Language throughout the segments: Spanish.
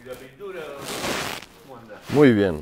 la pintura, ¿cómo anda? Muy bien.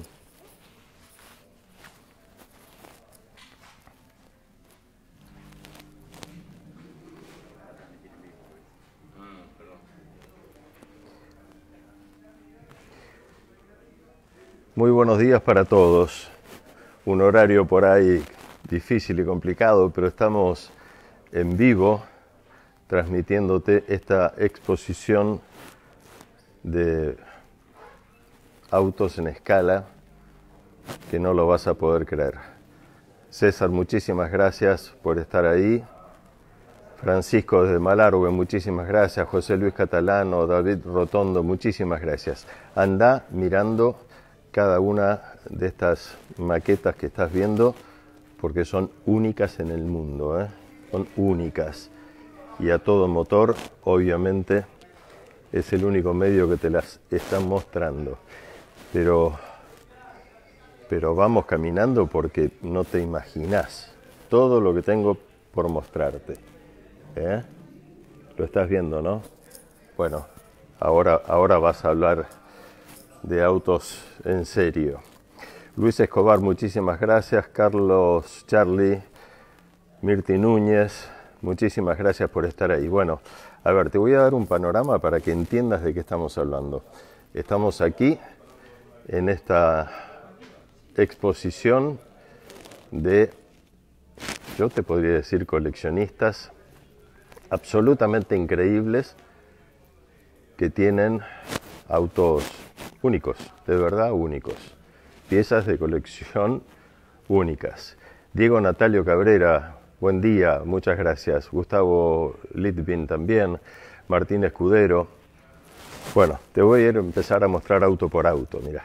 Muy buenos días para todos. Un horario por ahí difícil y complicado, pero estamos en vivo transmitiéndote esta exposición de autos en escala que no lo vas a poder creer. César, muchísimas gracias por estar ahí. Francisco desde Malargüe, muchísimas gracias. José Luis Catalano, David Rotondo, muchísimas gracias. Anda mirando cada una de estas maquetas que estás viendo porque son únicas en el mundo, ¿eh? Son únicas. Y a todo motor, obviamente, es el único medio que te las están mostrando. Pero vamos caminando porque no te imaginás todo lo que tengo por mostrarte. ¿Eh? Lo estás viendo, ¿no? Bueno, ahora vas a hablar de autos en serio. Luis Escobar, muchísimas gracias. Carlos Charlie, Mirti Núñez, muchísimas gracias por estar ahí. Bueno, a ver, te voy a dar un panorama para que entiendas de qué estamos hablando. Estamos aquí en esta exposición de, yo te podría decir, coleccionistas absolutamente increíbles que tienen autos únicos, de verdad únicos, piezas de colección únicas. Diego Natalio Cabrera, buen día, muchas gracias. Gustavo Litvin también, Martín Escudero. Bueno, te voy a empezar a mostrar auto por auto, mira.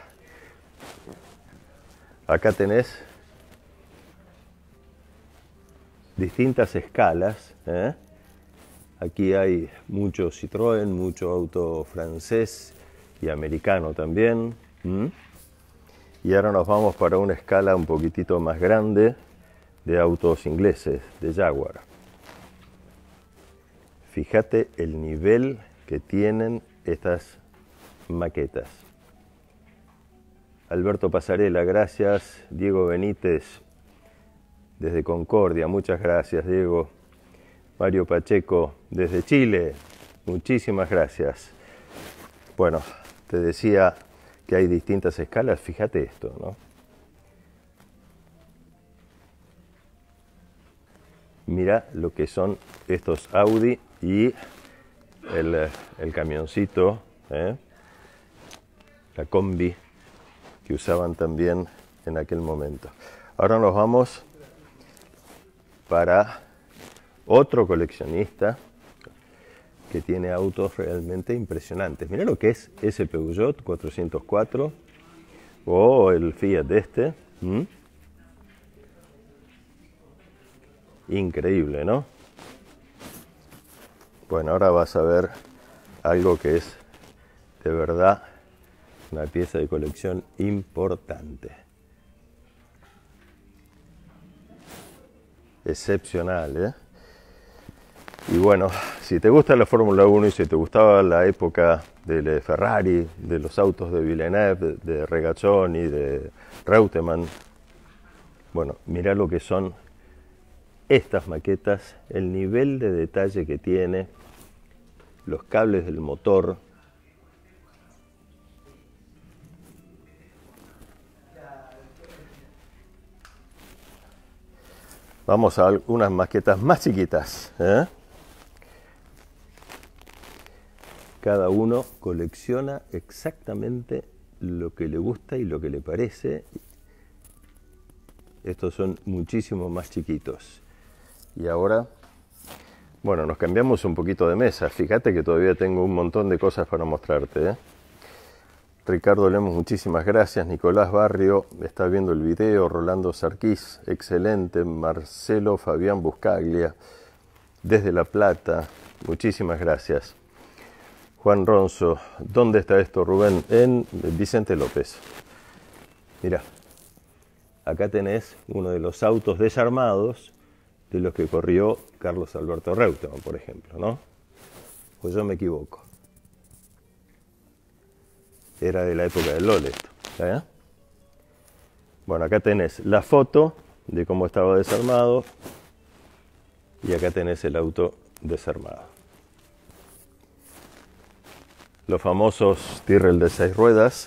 Acá tenés distintas escalas, ¿eh? Aquí hay mucho Citroën, mucho auto francés y americano también. Y ahora nos vamos para una escala un poquitito más grande de autos ingleses, de Jaguar. Fíjate el nivel que tienen estas maquetas. Alberto Pasarela, gracias. Diego Benítez, desde Concordia, muchas gracias, Diego. Mario Pacheco, desde Chile, muchísimas gracias. Bueno, te decía que hay distintas escalas, fíjate esto, ¿no? Mira lo que son estos Audi y el camioncito, ¿eh? La combi que usaban también en aquel momento. Ahora nos vamos para otro coleccionista que tiene autos realmente impresionantes. Mira lo que es ese Peugeot 404 o el Fiat este. Increíble, ¿no? Bueno, ahora vas a ver algo que es de verdad una pieza de colección importante. Excepcional, ¿eh? Y bueno, si te gusta la Fórmula 1 y si te gustaba la época de Ferrari, de los autos de Villeneuve, de Regazzoni, de Reutemann, bueno, mirá lo que son estas maquetas, el nivel de detalle que tiene, los cables del motor. Vamos a unas maquetas más chiquitas, ¿eh? Cada uno colecciona exactamente lo que le gusta y lo que le parece. Estos son muchísimo más chiquitos. Y ahora, bueno, nos cambiamos un poquito de mesa. Fíjate que todavía tengo un montón de cosas para mostrarte, ¿eh? Ricardo Lemos, muchísimas gracias. Nicolás Barrio está viendo el video. Rolando Sarquís, excelente. Marcelo Fabián Buscaglia, desde La Plata, muchísimas gracias. Juan Ronzo, ¿dónde está esto, Rubén? En Vicente López. Mirá, acá tenés uno de los autos desarmados de los que corrió Carlos Alberto Reutemann, por ejemplo, ¿no? Pues yo me equivoco. Era de la época del LOL esto. ¿Eh? Bueno, acá tenés la foto de cómo estaba desarmado y acá tenés el auto desarmado. Los famosos Tyrrell de 6 ruedas.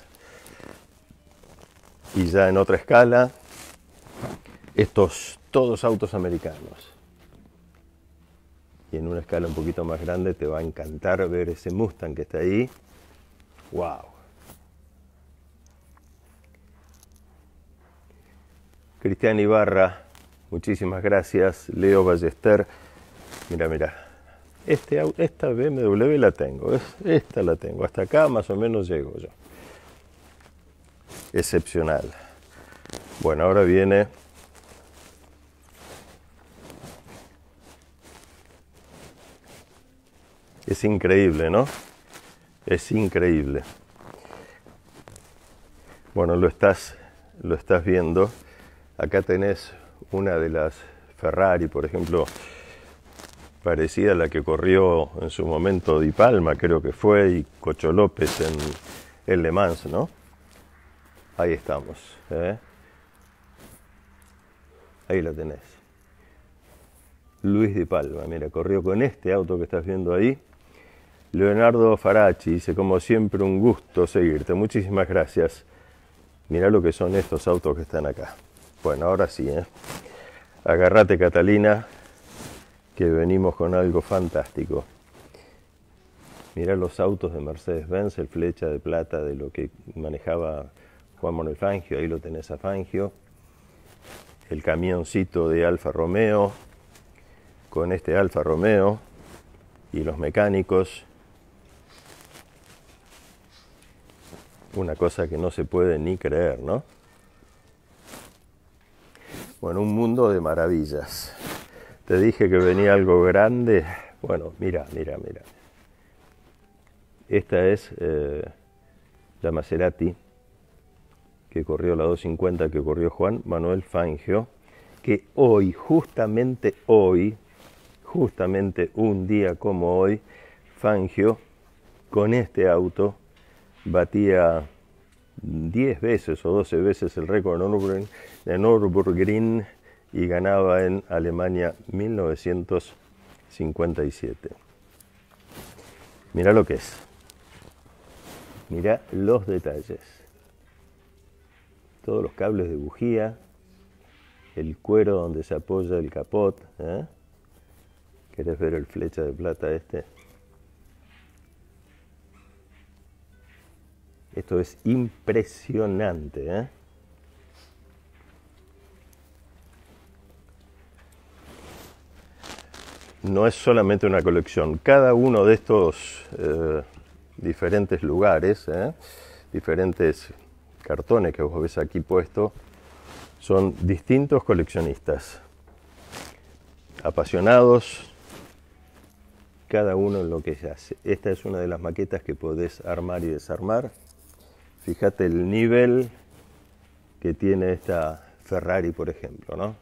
Y ya en otra escala, estos todos autos americanos. Y en una escala un poquito más grande te va a encantar ver ese Mustang que está ahí. ¡Wow! Cristian Ibarra, muchísimas gracias. Leo Ballester, mira. Esta BMW la tengo, esta la tengo. Hasta acá más o menos llego yo. Excepcional. Bueno, ahora viene es increíble, ¿no? Es increíble. Bueno, lo estás viendo. Acá tenés una de las Ferrari, por ejemplo, parecida a la que corrió en su momento Di Palma, creo que fue, y Cocho López en Le Mans, ¿no? Ahí estamos, ¿eh? Ahí la tenés. Luis Di Palma, mira, corrió con este auto que estás viendo ahí. Leonardo Faraci dice, como siempre, un gusto seguirte. Muchísimas gracias. Mirá lo que son estos autos que están acá. Bueno, ahora sí, ¿eh? Agárrate, Catalina, que venimos con algo fantástico. Mirá los autos de Mercedes-Benz, el Flecha de Plata de lo que manejaba Juan Manuel Fangio, ahí lo tenés a Fangio. El camioncito de Alfa Romeo, con este Alfa Romeo y los mecánicos. Una cosa que no se puede ni creer, ¿no? Bueno, un mundo de maravillas. Te dije que venía algo grande. Bueno, mira. Esta es la Maserati que corrió la 250, que corrió Juan Manuel Fangio, que hoy, justamente un día como hoy, Fangio, con este auto, batía 10 veces o 12 veces el récord de Nürburgring y ganaba en Alemania 1957. Mira lo que es. Mira los detalles. Todos los cables de bujía, el cuero donde se apoya el capot. ¿Eh? ¿Querés ver el Flecha de Plata este? Esto es impresionante, ¿eh? No es solamente una colección. Cada uno de estos diferentes lugares, diferentes cartones que vos ves aquí puestos, son distintos coleccionistas, apasionados, cada uno en lo que se hace. Esta es una de las maquetas que podés armar y desarmar. Fíjate el nivel que tiene esta Ferrari, por ejemplo, ¿no?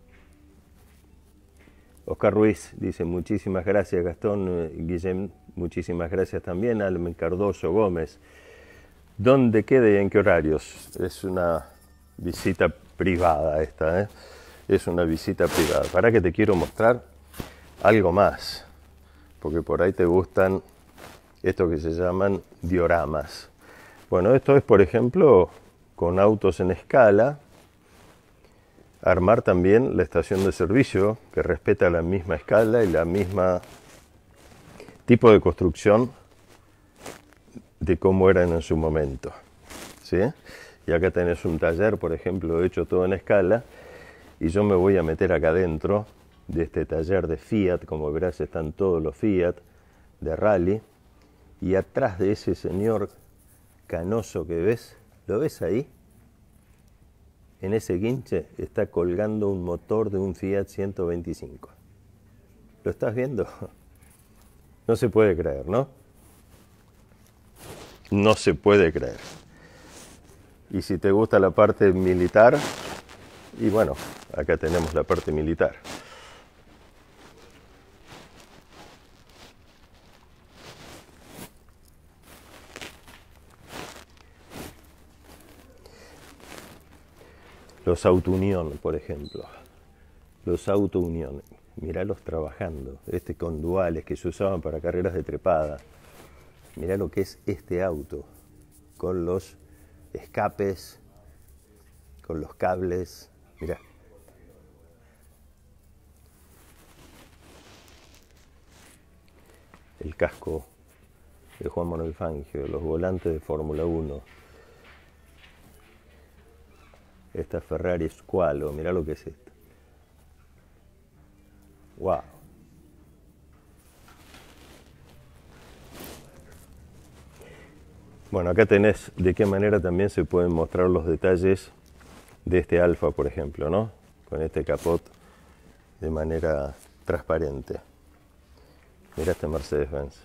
Oscar Ruiz dice, muchísimas gracias, Gastón. Guillem, muchísimas gracias también. Almen Cardoso Gómez. ¿Dónde queda y en qué horarios? Es una visita privada esta, ¿eh? Es una visita privada. Para que te quiero mostrar algo más, porque por ahí te gustan estos que se llaman dioramas. Bueno, esto es, por ejemplo, con autos en escala, armar también la estación de servicio, que respeta la misma escala y la misma tipo de construcción de cómo eran en su momento, ¿sí? Y acá tenés un taller, por ejemplo, hecho todo en escala, y yo me voy a meter acá dentro de este taller de Fiat. Como verás, están todos los Fiat de rally, y atrás de ese señor canoso que ves, ¿lo ves ahí? En ese guinche está colgando un motor de un Fiat 125. ¿Lo estás viendo? No se puede creer, ¿no? No se puede creer. Y si te gusta la parte militar, y bueno, acá tenemos la parte militar. Los Auto Unión, por ejemplo. Los Auto Unión. Míralos trabajando. Con duales que se usaban para carreras de trepada. Mirá lo que es este auto. Con los escapes, con los cables. Mirá. El casco de Juan Manuel Fangio, los volantes de Fórmula 1. Esta Ferrari Squalo, mirá lo que es esto. ¡Wow! Bueno, acá tenés de qué manera también se pueden mostrar los detalles de este Alfa, por ejemplo, ¿no? Con este capot de manera transparente. Mirá este Mercedes-Benz.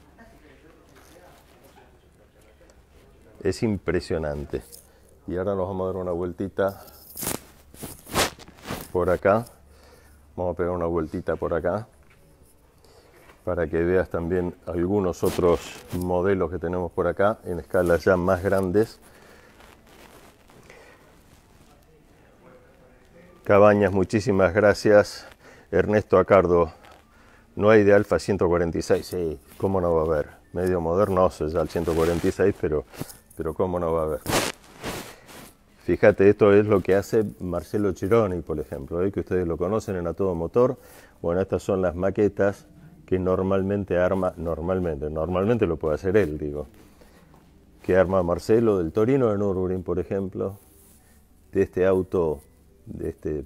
Es impresionante. Y ahora nos vamos a dar una vueltita por acá. Vamos a pegar una vueltita por acá para que veas también algunos otros modelos que tenemos por acá en escalas ya más grandes. Cabañas, muchísimas gracias. Ernesto Acardo, no hay de Alfa 146. Sí, ¿cómo no va a haber? Medio modernoso ya el 146, pero ¿cómo no va a haber? Fíjate, esto es lo que hace Marcelo Chironi, por ejemplo, que ustedes lo conocen en A Todo Motor. Bueno, estas son las maquetas que normalmente arma, normalmente lo puede hacer él, digo, que arma Marcelo del Torino de Nürburgring, por ejemplo, de este auto, de este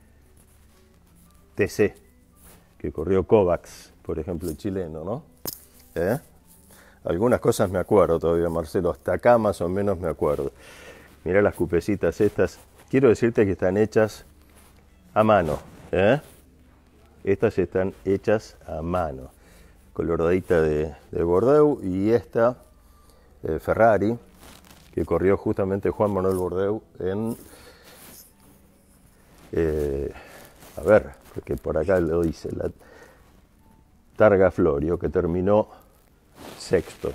TC, que corrió Kovacs, por ejemplo, el chileno, ¿no? Algunas cosas me acuerdo todavía, Marcelo, hasta acá más o menos me acuerdo. Mirá las cupecitas estas. Quiero decirte que están hechas a mano. Estas están hechas a mano. Coloradita de Bordeaux. Y esta Ferrari, que corrió justamente Juan Manuel Bordeaux en... a ver, porque por acá lo dice, la Targa Florio, que terminó sexto.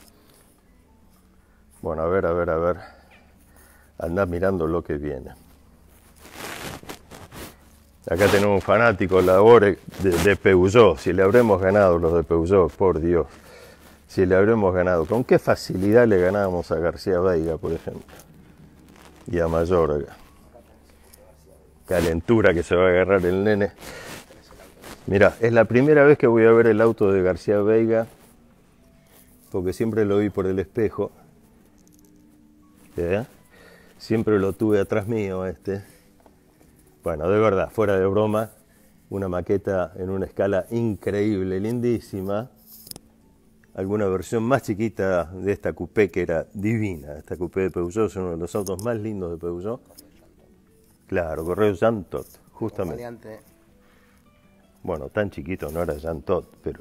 Bueno, a ver. Andá mirando lo que viene. Acá tenemos un fanático, Labore, de Peugeot. Si le habremos ganado los de Peugeot, por Dios. Si le habremos ganado. ¿Con qué facilidad le ganábamos a García Veiga, por ejemplo? Y a Mayorga. Calentura que se va a agarrar el nene. Mirá, es la primera vez que voy a ver el auto de García Veiga, porque siempre lo vi por el espejo. Siempre lo tuve atrás mío Bueno, de verdad, fuera de broma, una maqueta en una escala increíble, lindísima. Alguna versión más chiquita de esta coupé que era divina. Esta coupé de Peugeot es uno de los autos más lindos de Peugeot. Claro, corrió Jean Todt, justamente. Bueno, tan chiquito no era Jean Todt, pero...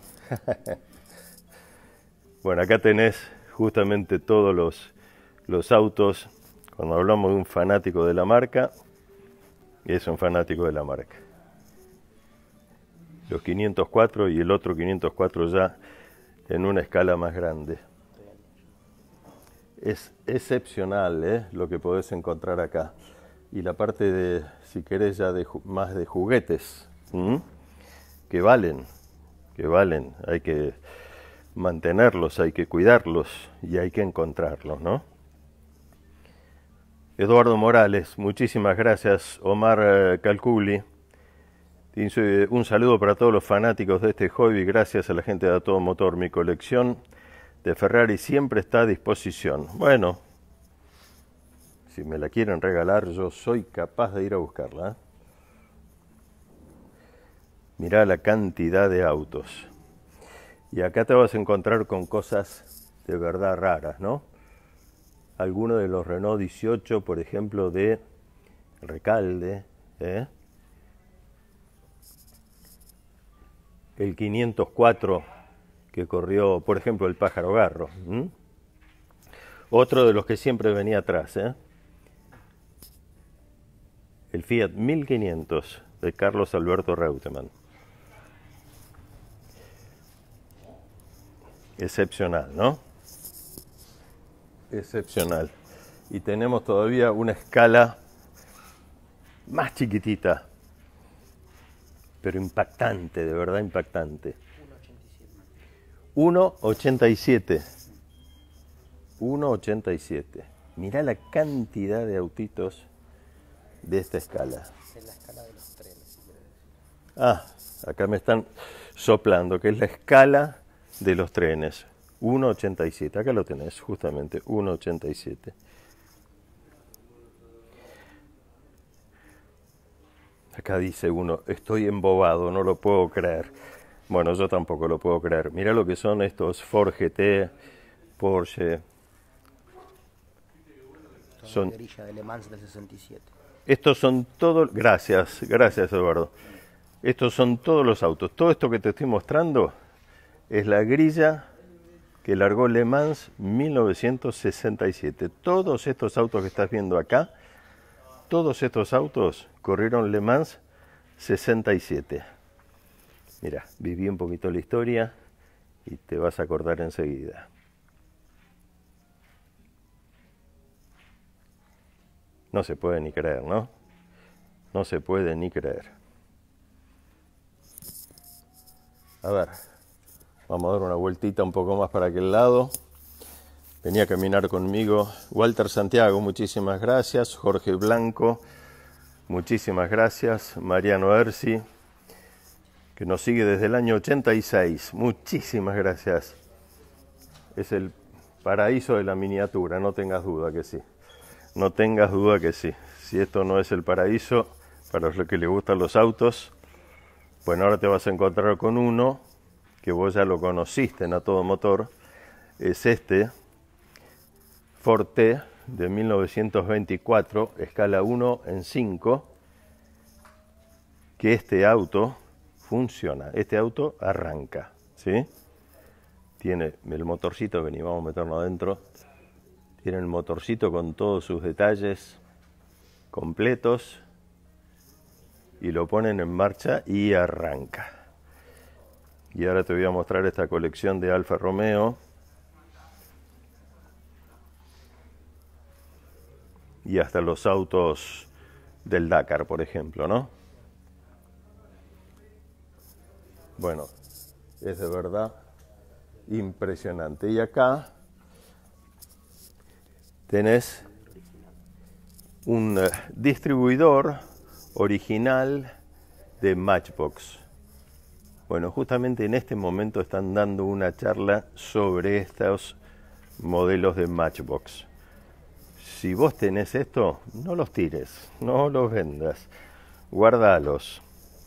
Bueno, acá tenés justamente todos los autos. Cuando hablamos de un fanático de la marca, es un fanático de la marca. Los 504 y el otro 504 ya en una escala más grande. Es excepcional lo que podés encontrar acá. Y la parte de, si querés, ya más de juguetes, que valen. Hay que mantenerlos, hay que cuidarlos y hay que encontrarlos, ¿no? Eduardo Morales, muchísimas gracias. Omar Calculi, un saludo para todos los fanáticos de este hobby. Gracias a la gente de A Todo Motor. Mi colección de Ferrari siempre está a disposición. Bueno, si me la quieren regalar, yo soy capaz de ir a buscarla. Mirá la cantidad de autos. Y acá te vas a encontrar con cosas de verdad raras, ¿no? Algunos de los Renault 18, por ejemplo, de Recalde, el 504 que corrió, por ejemplo, el Pájaro Garro. Otro de los que siempre venía atrás, el Fiat 1500 de Carlos Alberto Reutemann. Excepcional, ¿no? Excepcional. Y tenemos todavía una escala más chiquitita, pero impactante, de verdad impactante. 1,87. 1,87. Mirá la cantidad de autitos de esta escala. Es la escala de los trenes. Ah, acá me están soplando, que es la escala de los trenes. 1,87. Acá lo tenés, justamente, 1,87. Acá dice uno, estoy embobado, no lo puedo creer. Bueno, yo tampoco lo puedo creer. Mirá lo que son estos Ford GT, Porsche. Son grilla de Le Mans del 67. Estos son todos, gracias Eduardo. Estos son todos los autos. Todo esto que te estoy mostrando es la grilla que largó Le Mans 1967. Todos estos autos que estás viendo acá, todos estos autos corrieron Le Mans 67. Mira, viví un poquito la historia y te vas a acordar enseguida. No se puede ni creer, ¿no? No se puede ni creer. A ver, vamos a dar una vueltita un poco más para aquel lado. Venía a caminar conmigo Walter Santiago, muchísimas gracias. Jorge Blanco, muchísimas gracias. Mariano Erci, que nos sigue desde el año 86. Muchísimas gracias. Es el paraíso de la miniatura, no tengas duda que sí. No tengas duda que sí. Si esto no es el paraíso para los que les gustan los autos, bueno, ahora te vas a encontrar con uno que vos ya lo conociste en A Todo Motor. Es este Ford T de 1924, escala 1:5, que este auto funciona, este auto arranca, ¿sí? Tiene el motorcito, vení, vamos a meternos adentro. Tiene el motorcito con todos sus detalles completos y lo ponen en marcha y arranca. Y ahora te voy a mostrar esta colección de Alfa Romeo. Y hasta los autos del Dakar, por ejemplo, ¿no? Bueno, es de verdad impresionante. Y acá tenés un distribuidor original de Matchbox. Bueno, justamente en este momento están dando una charla sobre estos modelos de Matchbox. Si vos tenés esto, no los tires, no los vendas, guardalos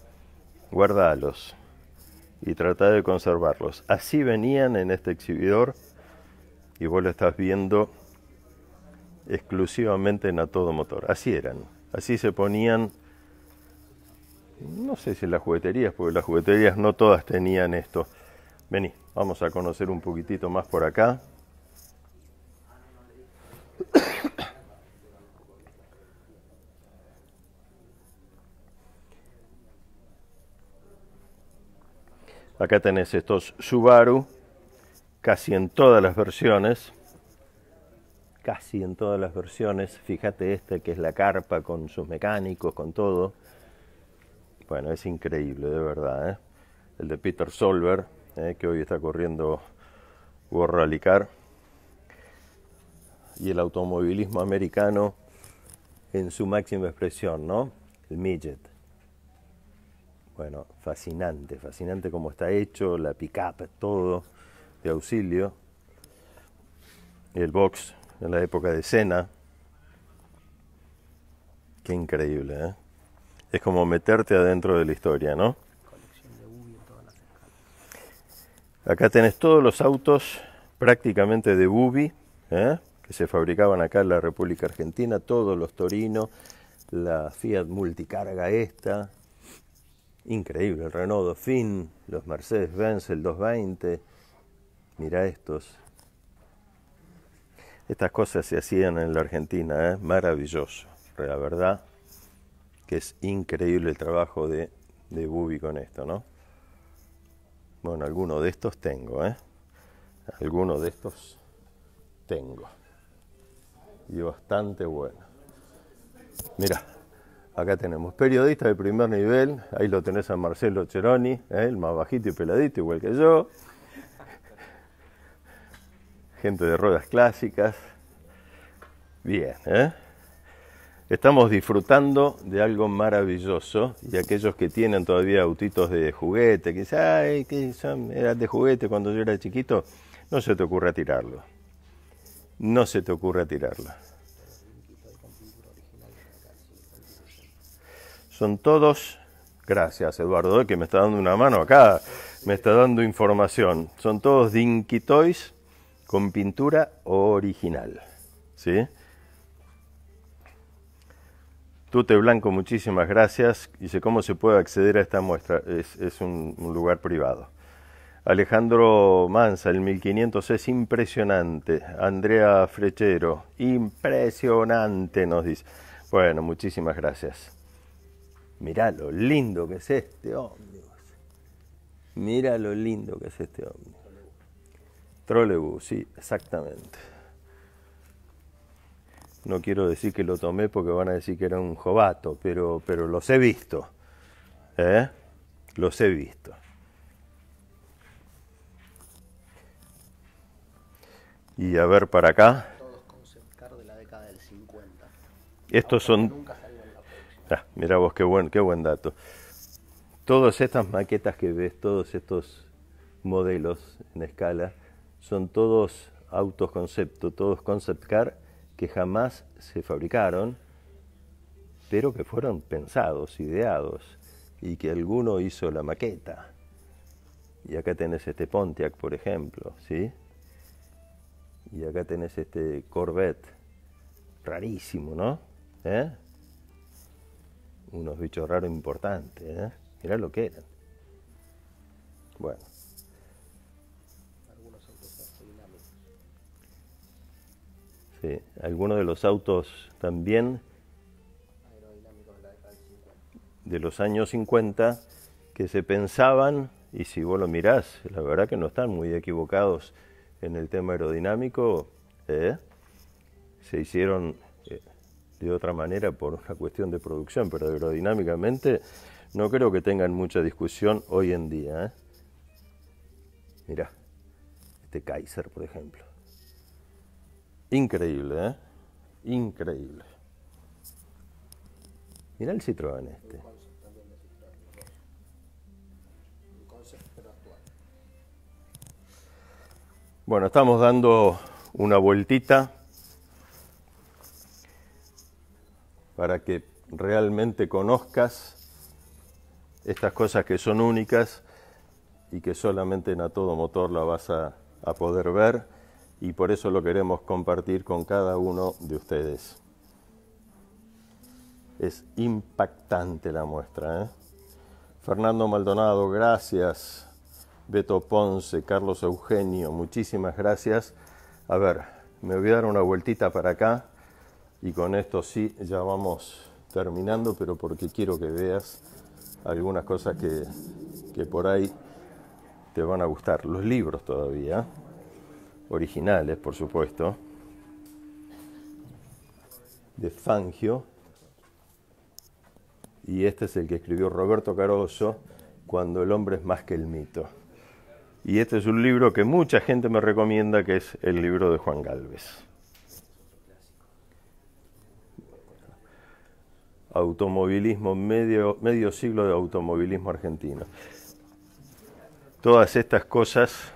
y trata de conservarlos. Así venían en este exhibidor y vos lo estás viendo exclusivamente en A Todo Motor. Así eran, así se ponían, no sé si en las jugueterías, porque las jugueterías no todas tenían esto. Vení, vamos a conocer un poquitito más por acá. Acá tenés estos Subaru, casi en todas las versiones. Fíjate este que es la carpa con sus mecánicos, con todo. Bueno, es increíble, de verdad, ¿eh? El de Peter Solberg, que hoy está corriendo World Rally Car. Y el automovilismo americano en su máxima expresión, ¿no? El midget. Bueno, fascinante como está hecho, la pick-up, todo de auxilio. El box en la época de Senna. Qué increíble, ¿eh? Es como meterte adentro de la historia, ¿no? Colección de Bubi en todas las escalas. Acá tenés todos los autos prácticamente de Bubi, que se fabricaban acá en la República Argentina, todos los Torino, la Fiat Multicarga esta. Increíble, el Renault Dauphine, los Mercedes-Benz, el 220. Mirá estos. Estas cosas se hacían en la Argentina, maravilloso. La verdad que es increíble el trabajo de Bubi con esto, ¿no? Bueno, algunos de estos tengo, Algunos de estos tengo. Y bastante bueno. Mira, Acá tenemos periodista de primer nivel, ahí lo tenés a Marcelo Cheroni, el más bajito y peladito, igual que yo. Gente de ruedas clásicas. Bien, Estamos disfrutando de algo maravilloso, y aquellos que tienen todavía autitos de juguete, que dicen, ay, que eran de juguete cuando yo era chiquito, no se te ocurra tirarlo. No se te ocurra tirarlo. Son todos, gracias Eduardo, que me está dando una mano acá, me está dando información. Son todos Dinky Toys con pintura original, ¿sí? Tute Blanco, muchísimas gracias. Dice, ¿cómo se puede acceder a esta muestra? Es un lugar privado. Alejandro Manza, el 1500 es impresionante. Andrea Frechero, impresionante, nos dice. Bueno, muchísimas gracias. Mirá lo lindo que es este ómnibus. Mirá lo lindo que es este ómnibus. Trolebús, sí, exactamente. No quiero decir que lo tomé porque van a decir que era un jovato, pero los he visto. Los he visto. Y a ver para acá. Todos concept car de la década del 50. Estos son... Nunca salieron en la producción. Mirá vos, qué buen dato. Todas estas maquetas que ves, todos estos modelos en escala, son todos autos concepto, todos concept car que jamás se fabricaron, pero que fueron pensados, ideados, y que alguno hizo la maqueta. Y acá tenés este Pontiac, por ejemplo, ¿sí? Y acá tenés este Corvette, rarísimo, ¿no? Unos bichos raros importantes, Mirá lo que eran. Bueno. Algunos autos aerodinámicos. Sí, algunos de los autos también Aerodinámicos de la década del 50. de los años 50 que se pensaban, y si vos lo mirás, la verdad que no están muy equivocados en el tema aerodinámico, se hicieron de otra manera por una cuestión de producción, pero aerodinámicamente no creo que tengan mucha discusión hoy en día. Mirá, este Kaiser, por ejemplo. Increíble, increíble. Mirá el Citroën este. Un concept pero actual. Bueno, estamos dando una vueltita para que realmente conozcas estas cosas que son únicas y que solamente en A Todo Motor la vas a poder ver, y por eso lo queremos compartir con cada uno de ustedes. Es impactante la muestra, Fernando Maldonado, gracias. Beto Ponce, Carlos Eugenio, muchísimas gracias. A ver, me voy a dar una vueltita para acá y con esto sí ya vamos terminando, pero porque quiero que veas algunas cosas que por ahí te van a gustar. Los libros todavía, originales por supuesto, de Fangio, y este es el que escribió Roberto Caroso, Cuando el hombre es más que el mito. Y este es un libro que mucha gente me recomienda, que es el libro de Juan Gálvez. Automovilismo, medio siglo de automovilismo argentino. Todas estas cosas,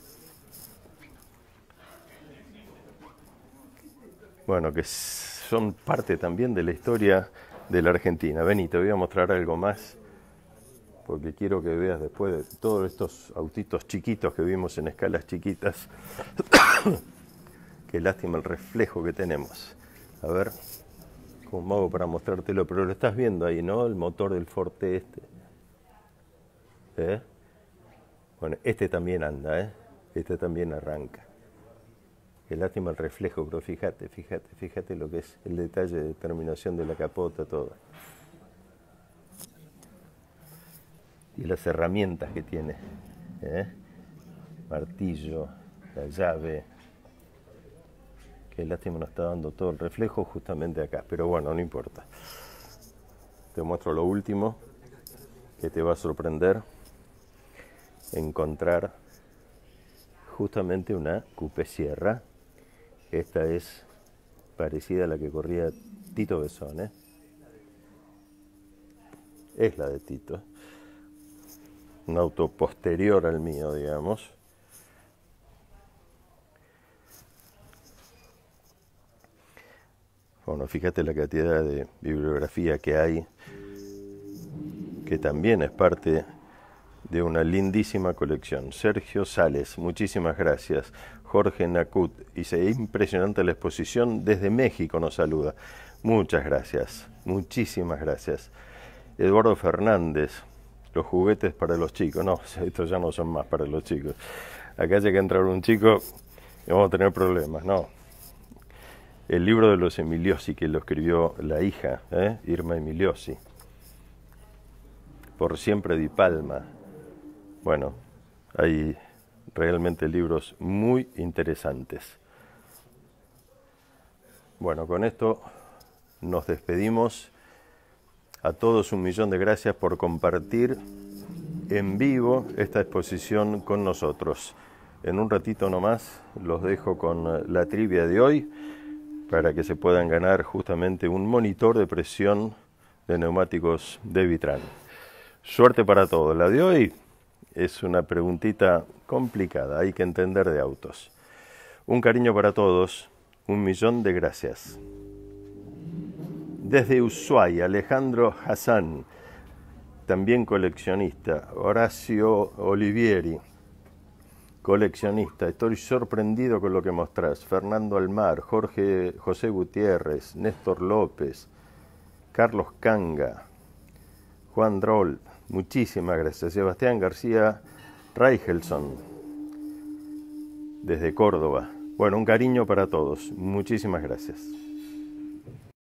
bueno, que son parte también de la historia de la Argentina. Vení, te voy a mostrar algo más, porque quiero que veas después de todos estos autitos chiquitos que vimos en escalas chiquitas. Qué lástima el reflejo que tenemos. A ver, ¿cómo hago para mostrártelo? Pero lo estás viendo ahí, ¿no? El motor del Forte este. Bueno, este también anda, Este también arranca. Qué lástima el reflejo, pero fíjate lo que es el detalle de terminación de la capota, todo. Y las herramientas que tiene, martillo, la llave. Qué lástima no está dando todo el reflejo justamente acá, pero bueno, no importa. te muestro lo último que te va a sorprender. Encontrar justamente una coupé Sierra. Esta es parecida a la que corría Tito Besone. Es la de Tito. Un auto posterior al mío, digamos. Bueno, fíjate la cantidad de bibliografía que hay, que también es parte de una lindísima colección. Sergio Sales, muchísimas gracias. Jorge Nacut, dice, impresionante la exposición, desde México nos saluda. Muchas gracias, muchísimas gracias. Eduardo Fernández, los juguetes para los chicos. No, estos ya no son más para los chicos. Acá llega a entrar un chico y vamos a tener problemas, no. El libro de los Emiliosi, que lo escribió la hija, Irma Emiliosi. Por siempre Di Palma. Bueno, hay realmente libros muy interesantes. Bueno, con esto nos despedimos. A todos 1.000.000 de gracias por compartir en vivo esta exposición con nosotros. En un ratito nomás los dejo con la trivia de hoy para que se puedan ganar justamente un monitor de presión de neumáticos de Vitran. Suerte para todos. La de hoy es una preguntita complicada, hay que entender de autos. Un cariño para todos, 1.000.000 de gracias. Desde Ushuaia, Alejandro Hassan, también coleccionista. Horacio Olivieri, coleccionista. Estoy sorprendido con lo que mostrás. Fernando Almar, José Gutiérrez, Néstor López, Carlos Canga, Juan Droll, muchísimas gracias. Sebastián García Reigelson, desde Córdoba. Bueno, un cariño para todos. Muchísimas gracias.